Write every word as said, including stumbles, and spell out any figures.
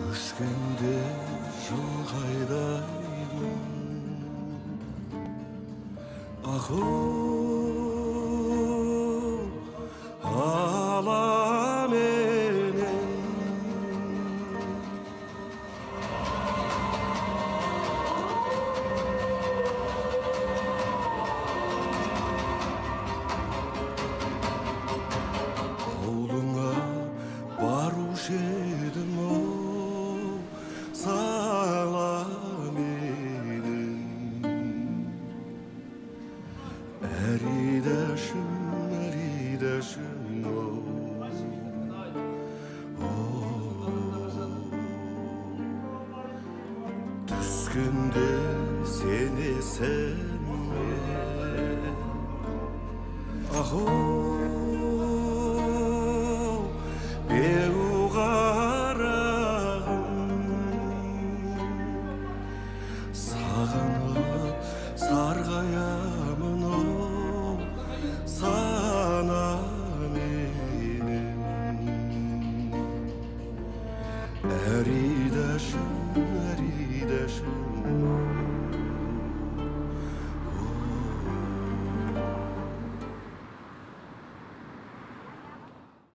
Өшкенде жылғайдаймын аху ала менен ауылыңа барушы едім Әридашым, әридашым, түскенде сенесің бе? Аху, беу қарағым, сағынып сарғаямын сана менен әридашым, әридашым